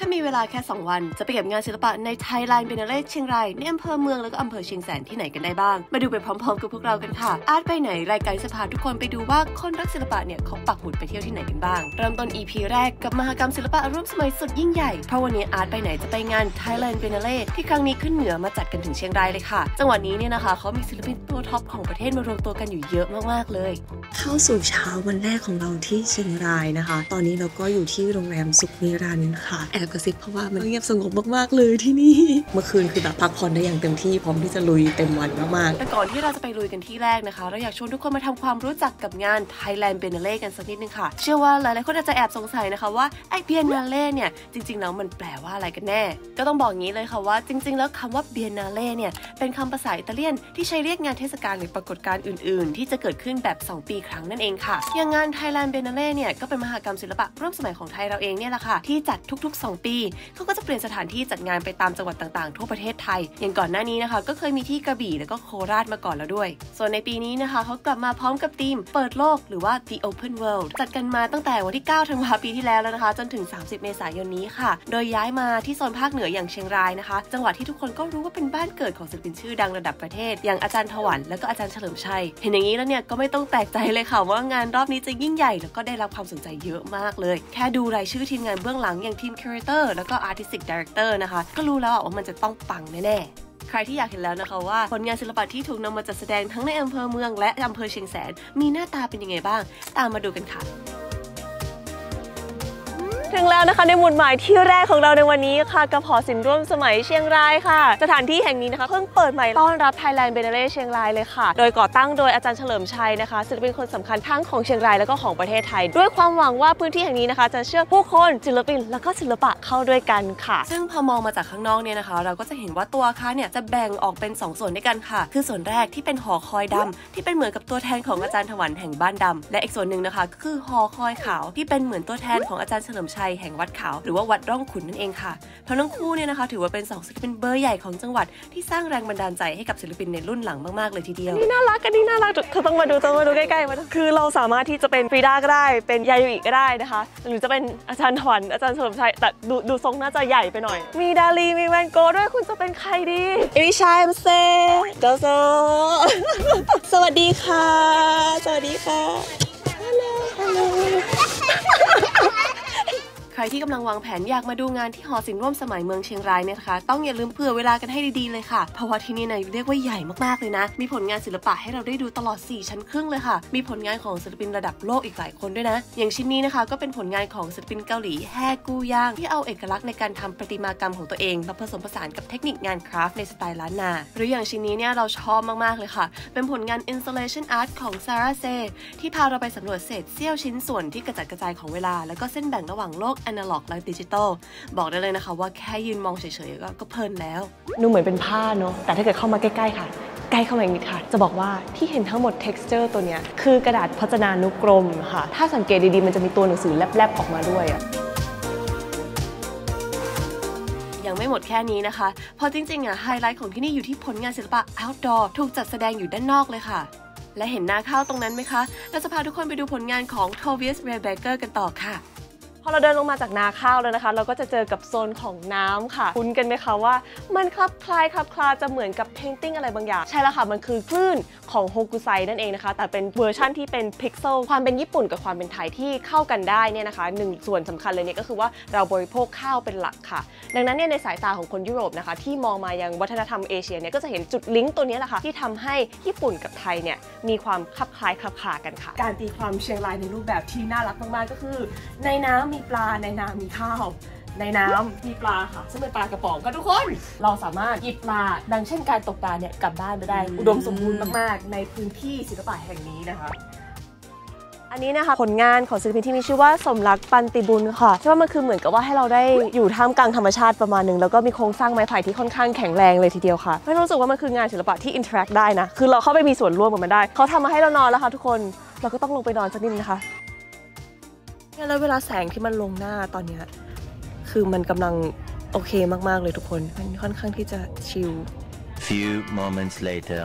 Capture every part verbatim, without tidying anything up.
มีเวลาแค่สองวันจะไปเก็บงานศิลปะใน Thailand Biennale เชียงรายในอำเภอเมืองแล้วก็อำเภอเชียงแสนที่ไหนกันได้บ้างมาดูไปพร้อมๆกับพวกเรากันค่ะอาร์ตไปไหนรายการจะพาทุกคนไปดูว่าคนรักศิลปะเนี่ยเขาปักหมุดไปเที่ยวที่ไหนกันบ้างเริ่มต้น อี พี แรกกับมหกรรมศิลปะร่วมสมัยสุดยิ่งใหญ่เพราะวันนี้อาร์ตไปไหนจะไปงาน Thailand Biennale ที่ครั้งนี้ขึ้นเหนือมาจัดกันถึงเชียงรายเลยค่ะจังหวัดนี้เนี่ยนะคะเขามีศิลปินตัวท็อปของประเทศมารวมตัวกันอยู่เยอะมากๆเลยเข้าสู่เช้าวันแรกของเราที่เชียงรายนะคะตอนนี้เราก็อยู่ที่โรงแรมสุขนิรันดร์ค่ะแอบกระซิบเพราะว่ามันเงียบสงบมากๆเลยที่นี่เมื่อคืนคือแบบพักผ่อนได้อย่างเต็มที่พร้อมที่จะลุยเต็มวันมากๆแต่ก่อนที่เราจะไปลุยกันที่แรกนะคะเราอยากชวนทุกคนมาทำความรู้จักกับงาน Thailand Biennale กันสักนิดนึงค่ะเชื่อว่าหลายๆคนอาจจะแอบสงสัยนะคะว่าไอ้ Biennale เนี่ยจริงๆแล้วมันแปลว่าอะไรกันแน่ก็ต้องบอกงี้เลยค่ะว่าจริงๆแล้วคำว่า Biennale เนี่ยเป็นคำภาษาอิตาเลียนที่ใช้เรียกงานเทศกาลหรือปรากฏการณ์อื่นๆที่จะเกิดขึ้นแบบสองปีครั้งนั่นเองค่ะอย่างงาน Thailand Biennale เนี่ยก็เป็นมหกรรมศิลปะร่วมสมัยของไทยเราเองเนี่ยแหละค่ะที่จัดทุกๆสองปีเขาก็จะเปลี่ยนสถานที่จัดงานไปตามจังหวัดต่างๆทั่วประเทศไทยอย่างก่อนหน้านี้นะคะก็เคยมีที่กระบี่แล้วก็โคราชมาก่อนแล้วด้วยส่วนในปีนี้นะคะเขากลับมาพร้อมกับธีมเปิดโลกหรือว่า The Open World จัดกันมาตั้งแต่วันที่เก้าธันวาคมปีที่แล้วแล้วนะคะจนถึงสามสิบเมษายนนี้ค่ะโดยย้ายมาที่โซนภาคเหนืออย่างเชียงรายนะคะจังหวัดที่ทุกคนก็รู้ว่าเป็นบ้านเกิดของศิลปินชื่อดังระดับประเทศอย่างอาจารย์ถวันและก็อาจารย์เฉลิมชัยเห็นอย่างนี้แล้วเนี่ยก็ไม่ต้องแปลกใจเลยค่ะว่างานรอบนี้จะยิ่งใหญ่แล้วก็ได้รับความสนใจเยอะมากเลยแค่ดูรายชื่อทีมงานเบื้องหลังอย่างทีม Curator แล้วก็ Artistic Director นะคะก็รู้แล้วว่ามันจะต้องปังแน่ๆใครที่อยากเห็นแล้วนะคะว่าผลงานศิลปะที่ถูกนำมาจัดแสดงทั้งในอำเภอเมืองและอำเภอเชียงแสนมีหน้าตาเป็นยังไงบ้างตามมาดูกันค่ะถึงแล้วนะคะในหมุดหมายที่แรกของเราในวันนี้ค่ะกับหอศิลป์ร่วมสมัยเชียงรายค่ะสถานที่แห่งนี้นะคะเพิ่งเปิดใหม่ต้อนรับ Thailand Biennale เชียงรายเลยค่ะโดยก่อตั้งโดยอาจารย์เฉลิมชัยนะคะศิลปินคนสำคัญทั้งของเชียงรายแล้วก็ของประเทศไทยด้วยความหวังว่าพื้นที่แห่งนี้นะคะจะเชื่อผู้คนศิลปินแล้วก็ศิลปะเข้าด้วยกันค่ะซึ่งพอมองมาจากข้างนอกเนี่ยนะคะเราก็จะเห็นว่าตัวอาคารเนี่ยจะแบ่งออกเป็นสองส่วนด้วยกันค่ะคือส่วนแรกที่เป็นหอคอยดำที่เป็นเหมือนกับตัวแทนของอาจารย์ถวันแห่งบ้านดำและอีกส่วนหนึ่งนะคะก็คือหอคอยขาวที่เป็นเหมือนตัวแทนของอาจารย์เฉลิมชัยแห่งวัดขาวหรือว่าวัดร่องขุนนั่นเองค่ะเพราะทั้งคู่เนี่ยนะคะถือว่าเป็นสองศิลปินเบอร์ใหญ่ของจังหวัดที่สร้างแรงบันดาลใจให้กับศิลปินในรุ่นหลังมากๆเลยทีเดียวนี่น่ารักกันนี่น่ารักคือต้องมาดูต้องมาดูใกล้ๆมาคือเราสามารถที่จะเป็นฟรีด้าก็ได้เป็นยาโยอิก็ได้นะคะหรือจะเป็นอาจารย์ถวันอาจารย์เฉลิมชัยแต่ดูดูทรงน่าจะใหญ่ไปหน่อยมีดาลีมีแวนโกด้วยคุณจะเป็นใครดีเอริชายมเซ่โดโซสวัสดีค่ะสวัสดีค่ะฮัลโหลฮัลโหลใครที่กำลังวางแผนอยากมาดูงานที่หอศิลป์ร่วมสมัยเมืองเชียงรายเนี่ยนะคะต้องอย่าลืมเผื่อเวลากันให้ดีๆเลยค่ะเพราะว่าที่นี่เนี่ยเรียกว่าใหญ่มากๆเลยนะมีผลงานศิลปะให้เราได้ดูตลอดสี่ชั้นครึ่งเลยค่ะมีผลงานของศิลปินระดับโลกอีกหลายคนด้วยนะอย่างชิ้นนี้นะคะก็เป็นผลงานของศิลปินเกาหลีแฮกูย่างที่เอาเอกลักษณ์ในการทำประติมากรรมของตัวเองมาผสมผสานกับเทคนิคงานคราฟต์ในสไตล์ล้านนาหรืออย่างชิ้นนี้เนี่ยเราชอบมากๆเลยค่ะเป็นผลงาน installation art ของซาร่าเซที่พาเราไปสำรวจเศษเสี้ยวชิ้นส่วนที่กระจัดกระจายของเวลาแล้วก็เส้นแบ่งระหว่างโลกอนาล็อกและดิจิบอกได้เลยนะคะว่าแค่ยืนมองเฉยๆก็เพลินแล้วดูเหมือนเป็นผ้าเนาะแต่ถ้าเกิดเข้ามาใกล้ๆค่ะใกล้เข้ามาอีกนิดค่ะจะบอกว่าที่เห็นทั้งหมด texture ตัวเนี้ยคือกระดาษพจนานุกรมค่ะถ้าสังเกตดีๆมันจะมีตัวหนังสือแลบๆออกมาด้วยอะยังไม่หมดแค่นี้นะคะเพราะจริงๆอ่ะไฮไลท์ของที่นี่อยู่ที่ผลงานศิลปะ outdoor ถูกจัดแสดงอยู่ด้านนอกเลยค่ะและเห็นหน้าเข้าตรงนั้นไหมคะเราจะพาทุกคนไปดูผลงานของ Tobias Rehbecker กันต่อค่ะพอเราเดินลงมาจากนาข้าวแล้วนะคะเราก็จะเจอกับโซนของน้ำค่ะคุ้นกันไหมคะว่ามันคลับคลายคลับคลาจะเหมือนกับเพนติ้งอะไรบางอย่างใช่แล้วค่ะมันคือคลื่นของโฮกุไซนั่นเองนะคะแต่เป็นเวอร์ชั่นที่เป็นพิกเซลความเป็นญี่ปุ่นกับความเป็นไทยที่เข้ากันได้เนี่ยนะคะหนึ่งส่วนสำคัญเลยเนี่ยก็คือว่าเราบริโภคข้าวเป็นหลักค่ะดังนั้นเนี่ยในสายตาของคนยุโรปนะคะที่มองมายังวัฒนธรรมเอเชียเนี่ยก็จะเห็นจุดลิงก์ตัวนี้แหละค่ะที่ทำให้ญี่ปุ่นกับไทยเนี่ยมีความคลับคล้ายคลับคลากันค่ะการตีความเชียงรายในรูปแบบที่น่ารักมากๆก็คือในน้ำมีปลาในน้ำมีข้าวในน้ำมีปลาค่ะซึ่งเป็นปลากระป๋องก็ทุกคนเราสามารถหยิบปลาดังเช่นการตกปลาเนี่ยกลับบ้านไปได้อุดมสมบูรณ์มากๆในพื้นที่ศิลปะแห่งนี้นะคะอันนี้นะคะผลงานของศิลปินที่มีชื่อว่าสมรักปันติบุญค่ะใช่ว่ามันคือเหมือนกับว่าให้เราได้อยู่ท่ามกลางธรรมชาติประมาณหนึ่งแล้วก็มีโครงสร้างไม้ไผ่ที่ค่อนข้างแข็งแรงเลยทีเดียวค่ะไม่รู้สึกว่ามันคืองานศิลปะที่อินเทอร์แอคได้นะคือเราเข้าไปมีส่วนร่วมกับมันได้เขาทำมาให้เรานอนแล้วค่ะทุกคนเราก็ต้องลงไปนอนสักนิดนะคะแล้วเวลาแสงที่มันลงหน้าตอนนี้คือมันกำลังโอเคมากๆเลยทุกคนมันค่อนข้างที่จะชิล Few moments later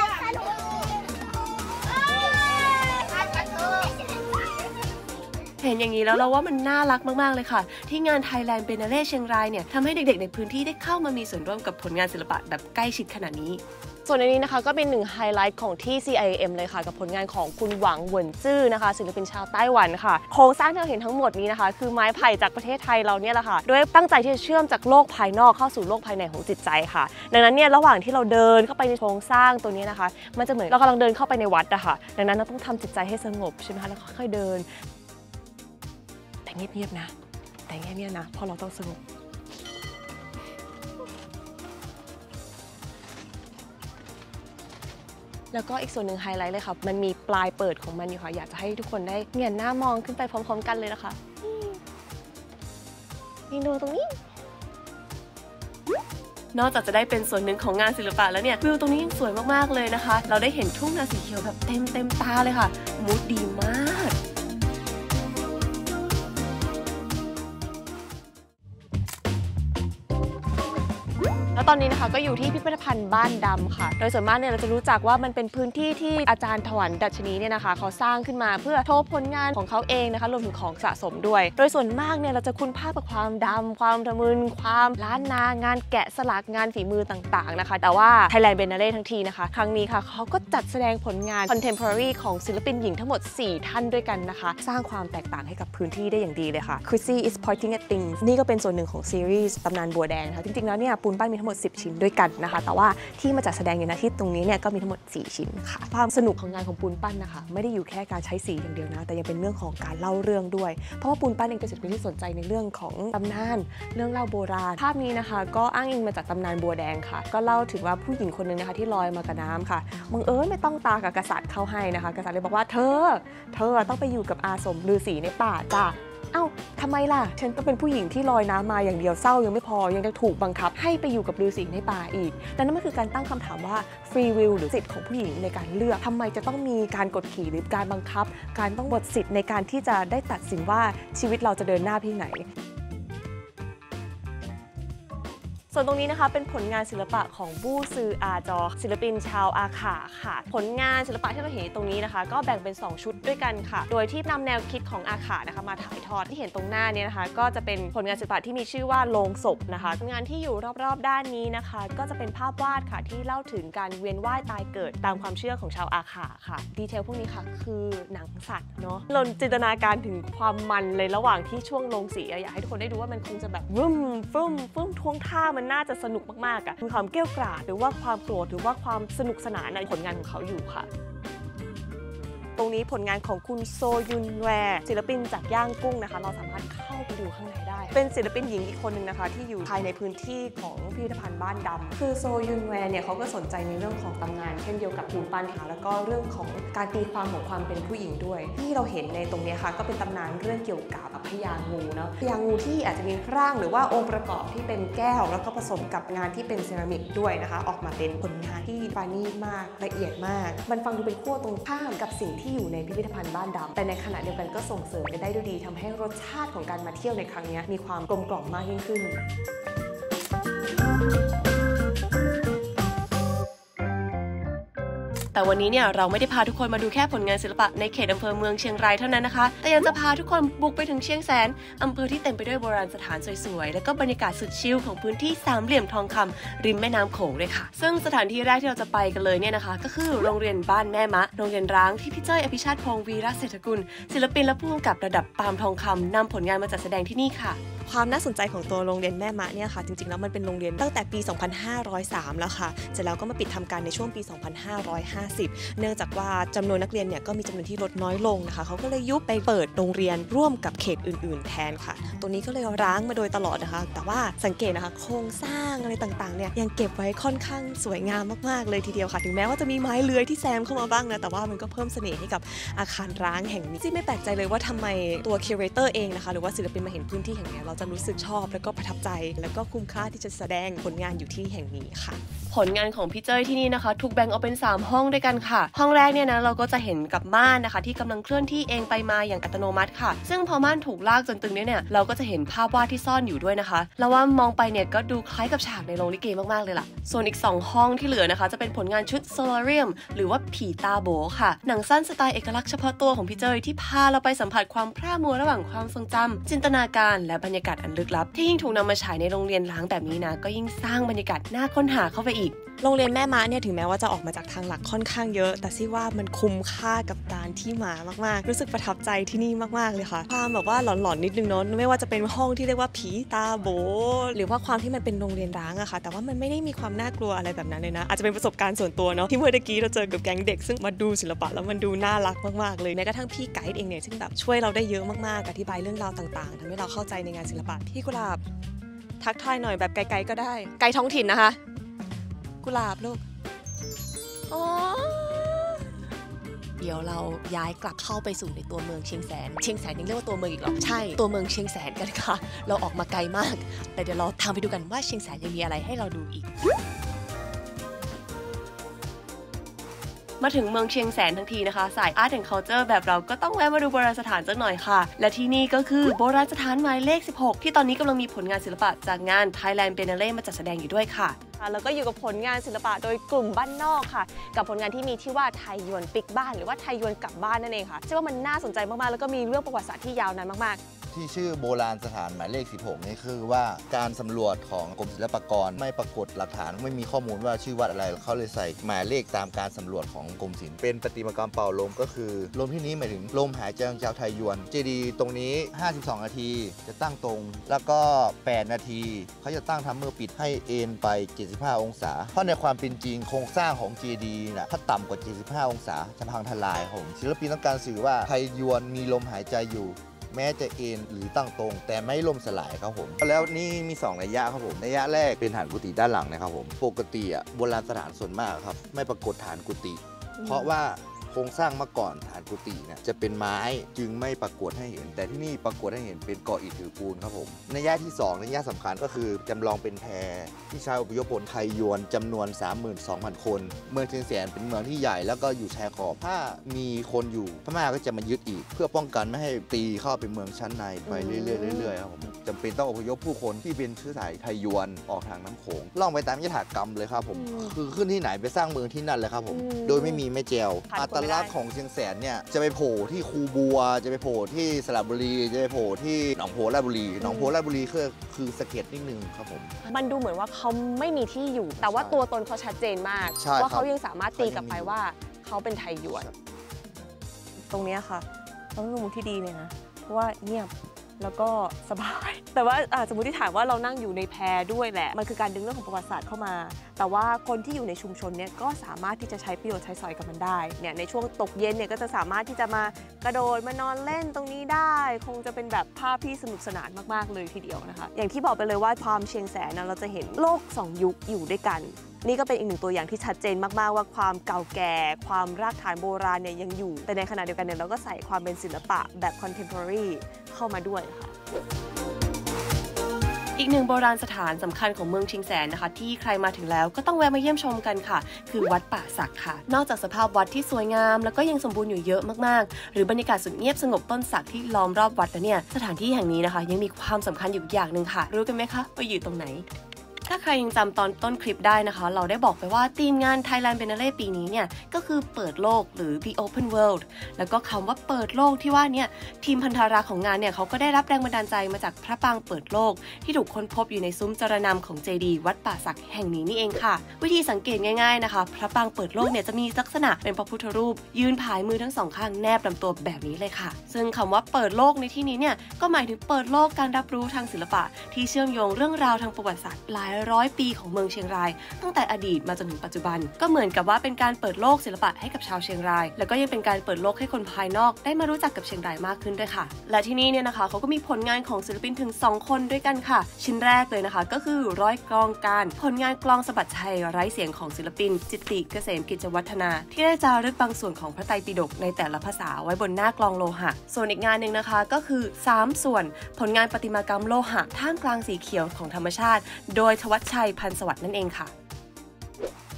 เห็นนอย่างนี้แล้วเราว่ามันน่ารักมากๆเลยค่ะที่งาน Thailand Biennale เชียงรายเนี่ยทำให้เด็กๆในพื้นที่ได้เข้ามามีส่วนร่วมกับผลงานศิลปะแบบใกล้ชิดขนาดนี้ส่วนในนี้นะคะก็เป็นหนึ่งไฮไลท์ของที่ ซี ไอ เอ็ม เลยค่ะกับผลงานของคุณหวังเหวินจื้อนะคะศิลปินชาวไต้หวันค่ะโครงสร้างที่เราเห็นทั้งหมดนี้นะคะคือไม้ไผ่จากประเทศไทยเราเนี่ยแหละค่ะด้วยตั้งใจที่จะเชื่อมจากโลกภายนอกเข้าสู่โลกภายในของจิตใจค่ะดังนั้นเนี่ยระหว่างที่เราเดินเข้าไปในโครงสร้างตัวนี้นะคะมันจะเหมือนเรากำลังเดินเข้าไปในวัดอะค่ะดังนั้นเราต้องทำจิตใจให้สงบใช่ไหมคะแล้วค่อยๆเดินแต่เงียบๆนะแต่เงียบๆนะเพราะเราต้องสงบแล้วก็อีกส่วนหนึ่งไฮไลท์เลยค่ะมันมีปลายเปิดของมันอยู่ค่ะอยากจะให้ทุกคนได้เงยหน้ามองขึ้นไปพร้อมๆกันเลยนะคะนี่ดูตรงนี้นอกจากจะได้เป็นส่วนหนึ่งของงานศิลปะแล้วเนี่ยวิวตรงนี้ยังสวยมากๆเลยนะคะเราได้เห็นทุ่งนาสีเขียวแบบเต็มเต็มตาเลยค่ะมูดดีมากแล้วตอนนี้นะคะก็อยู่ที่พิพิธภัณฑ์บ้านดำค่ะโดยส่วนมากเนี่ยเราจะรู้จักว่ามันเป็นพื้นที่ที่อาจารย์ถวันดัชนีเนี่ยนะคะเขาสร้างขึ้นมาเพื่อโชว์ผลงานของเขาเองนะคะรวมถึงของสะสมด้วยโดยส่วนมากเนี่ยเราจะคุ้นภาพกับความดำความทะมึนความล้านนางานแกะสลักงานฝีมือต่างๆนะคะแต่ว่า Thailand Biennale ทั้งทีนะคะครั้งนี้ค่ะเขาก็จัดแสดงผลงาน Contemporary ของศิลปินหญิงทั้งหมดสี่ท่านด้วยกันนะคะสร้างความแตกต่างให้กับพื้นที่ได้อย่างดีเลยค่ะ Chrissy is pointing at things นี่ก็เป็นส่วนหนึ่งของซีรีส์ตำนานบัวแดงค่ะจริงๆแล้วเนี่ยปูนปั้นมีทั้งหมดสิบชิ้นด้วยกันนะคะแต่ว่าที่มาจัดแสดงอยู่ณที่ตรงนี้เนี่ยก็มีทั้งหมดสี่ชิ้นค่ะความสนุกของงานของปูนปั้นนะคะไม่ได้อยู่แค่การใช้สีอย่างเดียวนะแต่ยังเป็นเรื่องของการเล่าเรื่องด้วยเพราะว่าปูนปั้นเองเป็นศิลปินที่สนใจในเรื่องของตำนานเรื่องเล่าโบราณภาพนี้นะคะก็อ้างอิงมาจากตำนานบัวแดงค่ะก็เล่าถึงว่าผู้หญิงคนนึงนะคะที่ลอยมากับน้ำค่ะบังเอิญไม่ต้องตากับกษัตริย์เข้าให้นะคะกษัตริย์เลยบอกว่าเธอเธอต้องไปอยู่กับอาสมฤาษีในป่าจ้ะเอ้าทำไมล่ะฉันต้องเป็นผู้หญิงที่ลอยน้ำมาอย่างเดียวเศร้ายังไม่พอยังจะถูกบังคับให้ไปอยู่กับฤาษีในป่าอีกดังนั้นมันคือการตั้งคำถามว่าฟรีวิลหรือสิทธิ์ของผู้หญิงในการเลือกทำไมจะต้องมีการกดขี่หรือการบังคับการต้องบทสิทธิ์ในการที่จะได้ตัดสินว่าชีวิตเราจะเดินหน้าที่ไหนส่วนตรงนี้นะคะเป็นผลงานศิลปะของบู้ซืออาจอศิลปินชาวอาขาค่ะผลงานศิลปะที่เราเห็นตรงนี้นะคะก็แบ่งเป็นสองชุดด้วยกันค่ะโดยที่นำแนวคิดของอาขานะคะมาถ่ายทอดที่เห็นตรงหน้านี้นะคะก็จะเป็นผลงานศิลปะที่มีชื่อว่าโลงศพนะคะงานที่อยู่รอบๆด้านนี้นะคะก็จะเป็นภาพวาดค่ะที่เล่าถึงการเวียนว่ายตายเกิดตามความเชื่อของชาวอาขาค่ะดีเทลพวกนี้ค่ะคือหนังสัตว์เนาะเราจินตนาการถึงความมันเลยระหว่างที่ช่วงลงสีอยากให้ทุกคนได้ดูว่ามันคงจะแบบวึ่มฟึ่มฟึ่มท่วงท่ามันน่าจะสนุกมากๆอะมีความเกรี้ยวกราดหรือว่าความโกรธหรือว่าความสนุกสนานในผลงานของเขาอยู่ค่ะตรงนี้ผลงานของคุณโซยุนแวร์ศิลปินจากย่างกุ้งนะคะเราสามารถเข้าไปดูข้างในได้เป็นศิลปินหญิงอีกคนหนึ่งนะคะที่อยู่ภายในพื้นที่ของพิพิธภัณฑ์บ้านดำคือโซยุนแวร์เนี่ยเขาก็สนใจในเรื่องของตำนานเช่นเดียวกับปูนปั้นค่ะแล้วก็เรื่องของการตีความของความเป็นผู้หญิงด้วยที่เราเห็นในตรงนี้ค่ะก็เป็นตำนานเรื่องเกี่ยวกับพญางูเนาะพญางูที่อาจจะมีร่างหรือว่าองค์ประกอบที่เป็นแก้วแล้วก็ผสมกับงานที่เป็นเซรามิกด้วยนะคะออกมาเป็นผลงานที่ปราณีตมากละเอียดมากมันฟังดูเป็นขั้วตรงข้ามกับสิ่งที่อยู่ในพิพิธภัณฑ์บ้านดำแต่ในขณะเดียวกันก็ส่งเสริมกันได้ด้วยดีทำให้รสชาติของการมาเที่ยวในครั้งนี้มีความกลมกล่อมมากยิ่งขึ้นแต่วันนี้เนี่ยเราไม่ได้พาทุกคนมาดูแค่ผลงานศิลปะในเขตอำเภอเมืองเชียงรายเท่านั้นนะคะแต่ยังจะพาทุกคนบุกไปถึงเชียงแสนอำเภอที่เต็มไปด้วยโบราณสถานสวยๆและก็บรรยากาศสุดชิลของพื้นที่สามเหลี่ยมทองคำริมแม่น้ำโขงเลยค่ะซึ่งสถานที่แรกที่เราจะไปกันเลยเนี่ยนะคะก็คือโรงเรียนบ้านแม่มะโรงเรียนร้างที่พี่เจ้ยอภิชาติพงศ์วีระเศรษฐกุลศิลปินและผู้กำกับระดับปาล์มทองคำนำผลงานมาจัดแสดงที่นี่ค่ะความน่าสนใจของตัวโรงเรียนแม่มะเนี่ยค่ะจริงๆแล้วมันเป็นโรงเรียนตั้งแต่ปี สองพันห้าร้อยสาม แล้วค่ะเสร็จแล้วก็มาปิดทำการในช่วงปี สองพันห้าร้อยห้าสิบ เนื่องจากว่าจำนวนนักเรียนเนี่ยก็มีจำนวนที่ลดน้อยลงนะคะเขาก็เลยยุบไปเปิดโรงเรียนร่วมกับเขตอื่นๆแทนค่ะตรงนี้ก็เลยร้างมาโดยตลอดนะคะแต่ว่าสังเกตนะคะโครงสร้างอะไรต่างๆเนี่ยยังเก็บไว้ค่อนข้างสวยงามมากๆเลยทีเดียวค่ะถึงแม้ว่าจะมีไม้เลื้อยที่แซมเข้ามาบ้างนะแต่ว่ามันก็เพิ่มเสน่ห์ให้กับอาคารร้างแห่งนี้ที่ไม่แปลกใจเลยว่าทำไมตัวคิวเรเตอร์เองนะคะหรือว่าศิลปินมาเห็นพื้นที่แห่งนี้เราจะรู้สึกชอบแล้วก็ประทับใจแล้วก็คุ้มค่าที่จะแสดงผลงานอยู่ที่แห่งนี้ค่ะผลงานของพี่เจ้ยที่นี่นะคะถูกแบ่งออกเป็นสามห้องด้วยกันค่ะห้องแรกเนี่ยนะเราก็จะเห็นกับม่านนะคะที่กำลังเคลื่อนที่เองไปมาอย่างอัตโนมัติค่ะซึ่งพอม่านถูกลากจนตึงเนี่ยเราก็จะเห็นภาพวาดที่ซ่อนอยู่ด้วยนะคะแล้วว่ามองไปเนี่ยก็ดูคล้ายกับฉากในโรงลิเกมากๆเลยล่ะส่วนอีกสองห้องที่เหลือนะคะจะเป็นผลงานชุด Solarium หรือว่าผีตาโบค่ะหนังสั้นสไตล์เอกลักษณ์เฉพาะตัวของพี่เจยที่พาเราไปสัมผัสความพร่ามัวระหว่างความทรงจำจินตนาการและบรรยากาศอันลึกลับที่ยิ่งถูกนำมาฉายในโรงเรียนร้างแบบนี้นะก็ยิ่งสร้างบรรยากาศน่าค้นหาเข้าไปอีกโรงเรียนแม่ม้าเนี่ยถึงแม้ว่าจะออกมาจากทางหลักค่อนข้างเยอะแต่ซี่ว่ามันคุ้มค่ากับการที่มามากๆรู้สึกประทับใจที่นี่มากๆเลยค่ะความแบบว่าหลอนๆนิดนึงเนาะไม่ว่าจะเป็นห้องที่เรียกว่าผีตาโบหรือว่าความที่มันเป็นโรงเรียนร้างอะค่ะแต่ว่ามันไม่ได้มีความน่ากลัวอะไรแบบนั้นเลยนะอาจจะเป็นประสบการณ์ส่วนตัวเนาะที่เมื่อกี้เราเจอกับแก๊งเด็กซึ่งมาดูศิลปะแล้วมันดูน่ารักมากๆเลยแม้กระทั่งพี่ไกด์เองเนี่ยซึ่งแบบช่วยเราได้เยอะมากๆอธิบายเรื่องราวต่างๆทำให้เราเข้าใจในงานศิลปะพี่กุหลาบทักทายหน่อยแบบไกลๆก็ได้ไกด์ท้องถิ่นนะคะกุหลาบลูกเดี๋ยวเราย้ายกลับเข้าไปสู่ในตัวเมืองเชียงแสนเชียงแสนยังเรียกว่าตัวเมืองอีกหรอใช่ตัวเมืองเชียงแสนกันค่ะเราออกมาไกลมากแต่เดี๋ยวเราตามไปดูกันว่าเชียงแสนยังมีอะไรให้เราดูอีกมาถึงเมืองเชียงแสนทั้งทีนะคะสาย Art and Culture แบบเราก็ต้องแวะมาดูโบราณสถานสักหน่อยค่ะและที่นี่ก็คือโบราณสถานหมายเลขสิบหกที่ตอนนี้กำลังมีผลงานศิลปะจากงาน Thailand Biennale มาจัดแสดงอยู่ด้วยค่ะแล้วก็อยู่กับผลงานศิลปะโดยกลุ่มบ้านนอกค่ะกับผลงานที่มีชื่อว่าไทยยวนปิกบ้านหรือว่าไทยยวนกลับบ้านนั่นเองค่ะเชื่อว่ามันน่าสนใจมากๆแล้วก็มีเรื่องประวัติศาสตร์ที่ยาวนานมากๆที่ชื่อโบราณสถานหมายเลขสิบหกนี่คือว่าการสำรวจของกรมศิลปากรไม่ปรากฏหลักฐานไม่มีข้อมูลว่าชื่อวัดอะไรเขาเลยใส่หมายเลขตามการสำรวจของกรมศิลป์เป็นประติมากรรมเป่าลมก็คือลมที่นี้หมายถึงลมหายใจของชาวไทยยวนเจดีย์ตรงนี้ห้าสิบสองนาทีจะตั้งตรงแล้วก็แปดนาทีเขาจะตั้งทำเมื่อปิดให้เอ็นไปเจ็ดสิบห้าองศาเพราะในความเป็นจริงโครงสร้างของเจดีย์นะถ้าต่ำกว่าเจ็ดสิบห้าองศาจะพังทลายผมศิลปินต้องการสื่อว่าไทยยวนมีลมหายใจอยู่แม้จะเอ็นหรือตั้งตรงแต่ไม่ล่มสลายครับผมแล้วนี่มีสองระยะครับผมระยะแรกเป็นฐานกุฏิด้านหลังนะครับผมปกติอ่ะโบราณสถานส่วนมากครับไม่ปรากฏฐานกุฏิเพราะว่าโครงสร้างเมื่อก่อนฐานกุฏิเนี่ยจะเป็นไม้จึงไม่ปรากฏให้เห็นแต่ที่นี่ปรากฏให้เห็นเป็นก่ออิฐหรือปูนครับผมในย่าที่สองในย่าสำคัญก็คือจำลองเป็นแพที่ชาวอพยพคนไทยยวนจำนวน สามหมื่นสองพัน คนเมืองเชียงแสนเป็นเมืองที่ใหญ่แล้วก็อยู่ชายขอบถ้ามีคนอยู่พม่าก็จะมายึดอีกเพื่อป้องกันไม่ให้ตีเข้าไปเมืองชั้นในไปเรื่อยๆเรื่อยๆครับผมจำเป็นต้องอพยพผู้คนที่เป็นเชื้อสายไทยยวนออกทางน้ำโขงล่องไปตามยถากรรมเลยครับผมคือขึ้นที่ไหนไปสร้างเมืองที่นั่นเลยครับผมโดยไม่มีแม่แจวอัตลักษณ์ของเชียงแสนเนี่ยจะไปโผล่ที่คูบัวจะไปโผล่ที่สระบุรีจะไปโผล่ที่หนองโพราชบุรีหนองโพราชบุรีคือคือสะเก็ดนิดนึงครับผมมันดูเหมือนว่าเขาไม่มีที่อยู่แต่ว่าตัวตนเขาชัดเจนมากว่าเขายังสามารถตีกลับไปว่าเขาเป็นไทยยวนตรงนี้ค่ะต้องเป็นมุมที่ดีเลยนะเพราะว่าเงียบแล้วก็สบายแต่ว่าสมมติที่ถามว่าเรานั่งอยู่ในแพด้วยแหละมันคือการดึงเรื่องของประวัติศาสตร์เข้ามาแต่ว่าคนที่อยู่ในชุมชนเนี่ยก็สามารถที่จะใช้ประโยชน์ใช้สอยกับมันได้เนี่ยในช่วงตกเย็นเนี่ยก็จะสามารถที่จะมากระโดดมานอนเล่นตรงนี้ได้คงจะเป็นแบบภาพที่สนุกสนานมากๆเลยทีเดียวนะคะอย่างที่บอกไปเลยว่าความเชียงแสนนะเราจะเห็นโลกสองยุคอยู่ด้วยกันนี่ก็เป็นอีกหนึ่งตัวอย่างที่ชัดเจนมากๆว่าความเก่าแก่ความรากฐานโบราณเนี่ยยังอยู่แต่ในขณะเดียวกันเนี่ยเราก็ใส่ความเป็นศิลปะแบบ contemporary เข้ามาด้วยค่ะอีกหนึ่งโบราณสถานสำคัญของเมืองเชียงแสนนะคะที่ใครมาถึงแล้วก็ต้องแวะมาเยี่ยมชมกันค่ะคือวัดป่าสักค่ะนอกจากสภาพวัดที่สวยงามแล้วก็ยังสมบูรณ์อยู่เยอะมากๆหรือบรรยากาศสุดเงียบสงบต้นสักที่ล้อมรอบวัดแล้วเนี่ยสถานที่แห่งนี้นะคะยังมีความสำคัญอยู่อย่างหนึ่งค่ะรู้กันไหมคะว่าอยู่ตรงไหนถ้าใครยังจำตอนต้นคลิปได้นะคะเราได้บอกไปว่าธีมงาน Thailand Biennale ปีนี้เนี่ยก็คือเปิดโลกหรือ The Open World แล้วก็คำว่าเปิดโลกที่ว่าเนี่ยทีมพันธารักษ์ของงานเนี่ยเขาก็ได้รับแรงบันดาลใจมาจากพระปางเปิดโลกที่ถูกค้นพบอยู่ในซุ้มจรณำของเจดีย์วัดป่าสักแห่งนี้นี่เองค่ะวิธีสังเกตง่ายๆนะคะพระปางเปิดโลกเนี่ยจะมีลักษณะเป็นพระพุทธรูปยืนผายมือทั้งสองข้างแนบลำตัวแบบนี้เลยค่ะซึ่งคำว่าเปิดโลกในที่นี้เนี่ยก็หมายถึงเปิดโลกการรับรู้ทางศิลปะที่เชื่อมโยงเรื่องราวทางประวัติศาสตร์หลายร้อยปีของเมืองเชียงรายตั้งแต่อดีตมาจนถึงปัจจุบันก็เหมือนกับว่าเป็นการเปิดโลกศิลปะให้กับชาวเชียงรายแล้วก็ยังเป็นการเปิดโลกให้คนภายนอกได้มารู้จักกับเชียงรายมากขึ้นด้วยค่ะและที่นี่เนี่ยนะคะเขาก็มีผลงานของศิลปินถึงสองคนด้วยกันค่ะชิ้นแรกเลยนะคะก็คือร้อยกลองการผลงานกลองสะบัดชัยไร้เสียงของศิลปินจิตติเกษมกิจวัฒนาที่ได้จารึกบางส่วนของพระไตรปิฎกในแต่ละภาษาไว้บนหน้ากลองโลหะส่วนอีกงานหนึ่งนะคะก็คือสามส่วนผลงานประติมากรรมโลหะท่ามกลางสีเขียวของธรรมชาติโดยทวัชชัยพันสวัสดิ์นั่นเองค่ะ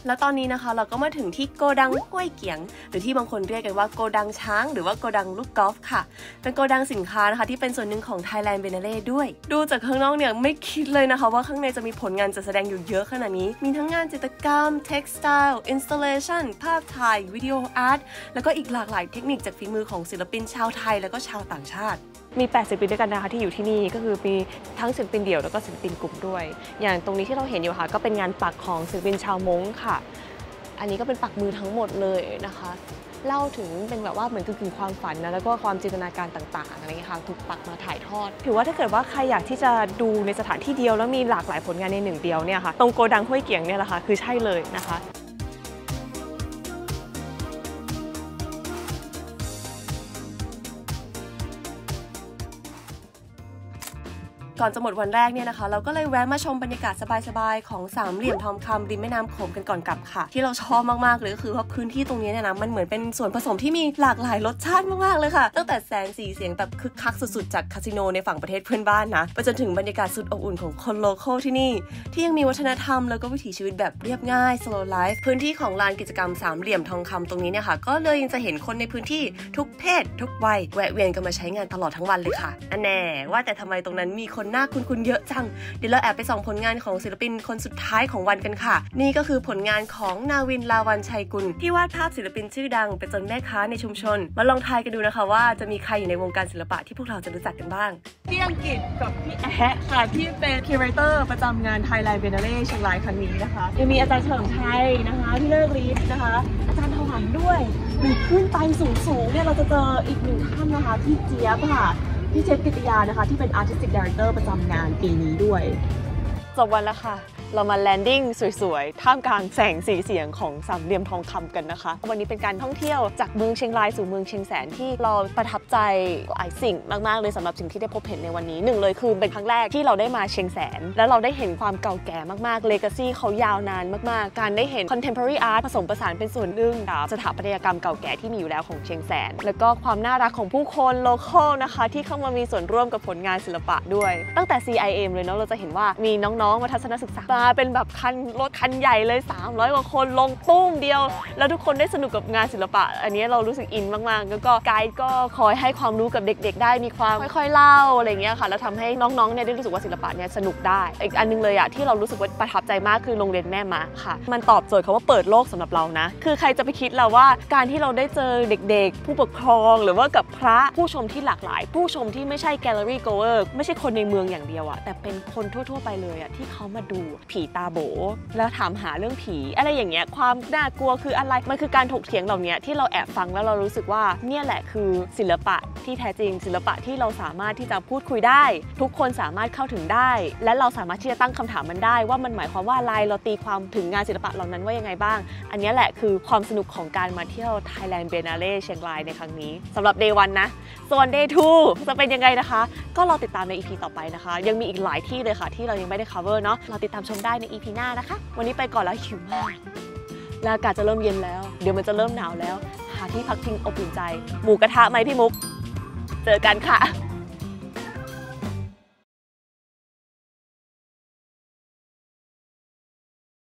และตอนนี้นะคะเราก็มาถึงที่โกดังห้วยเกียงหรือที่บางคนเรียกกันว่าโกดังช้างหรือว่าโกดังลูกกอล์ฟค่ะเป็นโกดังสินค้านะคะที่เป็นส่วนหนึ่งของ Thailand Biennale ด้วยดูจากข้างนอกเนี่ยไม่คิดเลยนะคะว่าข้างในจะมีผลงานจัดแสดงอยู่เยอะขนาดนี้มีทั้งงานจิตรกรรม textile installation ภาพถ่ายวิดีโออาร์ตแล้วก็อีกหลากหลายเทคนิคจากฝีมือของศิลปินชาวไทยแล้วก็ชาวต่างชาติมีแปดศิลปินด้วยกันนะคะที่อยู่ที่นี่ก็คือมีทั้งศิลปินเดี่ยวแล้วก็ศิลปินกลุ่มด้วยอย่างตรงนี้ที่เราเห็นอยู่ค่ะก็เป็นงานปักของศิลปินชาวม้งค่ะอันนี้ก็เป็นปักมือทั้งหมดเลยนะคะเล่าถึงเป็นแบบว่าเหมือนกึ่งๆความฝันนะแล้วก็ความจินตนาการต่างๆอะไรอย่างเงี้ยค่ะถูกปักมาถ่ายทอดถือว่าถ้าเกิดว่าใครอยากที่จะดูในสถานที่เดียวแล้วมีหลากหลายผลงานในหนึ่งเดียวเนี่ยค่ะตรงโกดังห้วยเกียงเนี่ยแหละค่ะคือใช่เลยนะคะก่อนจะหมดวันแรกเนี่ยนะคะเราก็เลยแวะมาชมบรรยากาศสบายๆของสามเหลี่ยมทองคำริมแม่น้ำโขงกันก่อนกลับค่ะที่เราชอบมากๆเลยก็คือว่าพื้นที่ตรงนี้เนี่ยนะมันเหมือนเป็นส่วนผสมที่มีหลากหลายรสชาติมากๆเลยค่ะตั้งแต่แสงสีเสียงแบบคึกคักสุดๆจากคาสิโนในฝั่งประเทศเพื่อนบ้านนะไปจนถึงบรรยากาศสุดอบอุ่นของคนโลคอลที่นี่ที่ยังมีวัฒนธรรมแล้วก็วิถีชีวิตแบบเรียบง่าย slow life พื้นที่ของลานกิจกรรมสามเหลี่ยมทองคำตรงนี้เนี่ยค่ะก็เลยยังจะเห็นคนในพื้นที่ทุกเพศทุกวัยแวะเวียนกันมาใช้งานตลอดทั้งวันเลยค่ะอันแน่ว่าแต่ทำไมตรงนั้นมีคนหน้าคุ้นๆเยอะจังเดี๋ยวเราแอบไปส่องผลงานของศิลปินคนสุดท้ายของวันกันค่ะนี่ก็คือผลงานของนาวินลาวันชัยกุลที่วาดภาพศิลปินชื่อดังไปจนแม่ค้าในชุมชนมาลองทายกันดูนะคะว่าจะมีใครอยู่ในวงการศิลปะที่พวกเราจะรู้จักกันบ้างพี่อังกฤษกับพี่แอะค่ะที่เป็นคิวเรเตอร์ประจำงาน Thailand Biennale เชียงรายครั้งนี้นะคะยังมีอาจารย์เฉลิมชัยนะคะพี่เลิศฤทธิ์นะคะอาจารย์ถวันด้วยหรือขึ้นไปสูงๆเนี่ยเราจะเจออีกหนึ่งท่านนะคะพี่เจี๊ยบค่ะพี่เจฟกิติยานะคะที่เป็น Artistic Director ประจำงานปีนี้ด้วยจบวันแล้วค่ะเรามาแลนดิ้งสวยๆท่ามกลางแสงสีเสียงของสามเหลี่ยมทองคำกันนะคะวันนี้เป็นการท่องเที่ยวจากเมืองเชียงรายสู่เมืองเชียงแสนที่เราประทับใจหลายสิ่งมากๆเลยสำหรับสิ่งที่ได้พบเห็นในวันนี้หนึ่งเลยคือเป็นครั้งแรกที่เราได้มาเชียงแสนแล้วเราได้เห็นความเก่าแก่มากๆเลกาซี่เขายาวนานมากๆการได้เห็น contemporary art ผสมผสานเป็นส่วนหนึ่งกับสถาปัตยกรรมเก่าแก่ที่มีอยู่แล้วของเชียงแสนแล้วก็ความน่ารักของผู้คนโลคอลนะคะที่เข้ามามีส่วนร่วมกับผลงานศิลปะด้วยตั้งแต่ ซี ไอ เอ็ม เลยเนาะเราจะเห็นว่ามีน้องๆมาทัศนศึกษามาเป็นแบบคันรถคันใหญ่เลยสามร้อยกว่าคนลงตุ้มเดียวแล้วทุกคนได้สนุกกับงานศิลปะอันนี้เรารู้สึกอินมากๆแล้วก็ไกด์ก็คอยให้ความรู้กับเด็กๆได้มีความค่อยๆเล่าอะไรเงี้ยค่ะแล้วทำให้น้องๆเนี่ยได้รู้สึกว่าศิลปะเนี่ยสนุกได้อีกอันนึงเลยอะที่เรารู้สึกว่าประทับใจมากคือโรงเรียนแม่มะค่ะมันตอบโจทย์คำว่าเปิดโลกสำหรับเรานะคือใครจะไปคิดเราว่าการที่เราได้เจอเด็กๆผู้ปกครองหรือว่ากับพระผู้ชมที่หลากหลายผู้ชมที่ไม่ใช่แกลเลอรี่โกเวอร์ไม่ใช่คนในเมืองอย่างเดียวอะแต่เป็นคนทั่วๆไปเลยอะที่เขามาดูผีตาโบแล้วถามหาเรื่องผีอะไรอย่างเงี้ยความน่ากลัวคืออะไรมันคือการถกเถียงเหล่านี้ที่เราแอบฟังแล้วเรารู้สึกว่าเนี่ยแหละคือศิลปะที่แท้จริงศิลปะที่เราสามารถที่จะพูดคุยได้ทุกคนสามารถเข้าถึงได้และเราสามารถที่จะตั้งคำถามมันได้ว่ามันหมายความว่าอะไรเราตีความถึงงานศิลปะเหล่านั้นว่ายังไงบ้างอันนี้แหละคือความสนุกของการมาเที่ยว Thailand Biennale เชียงรายในครั้งนี้สำหรับ Day วันนะส่วน Day ทู จะเป็นยังไงนะคะก็รอติดตามใน อี พี ต่อไปนะคะยังมีอีกหลายที่เลยค่ะที่เรายังไม่ได้ cover เนาะเราติดตามชมได้ใน อี พี หน้านะคะวันนี้ไปก่อนแล้วหิวมากแล้วอากาศจะเริ่มเย็นแล้วเดี๋ยวมันจะเริ่มหนาวแล้วหาที่พักพิงอบอุ่นใจหมูกระทะไหมพี่มุกเจอกันค่ะ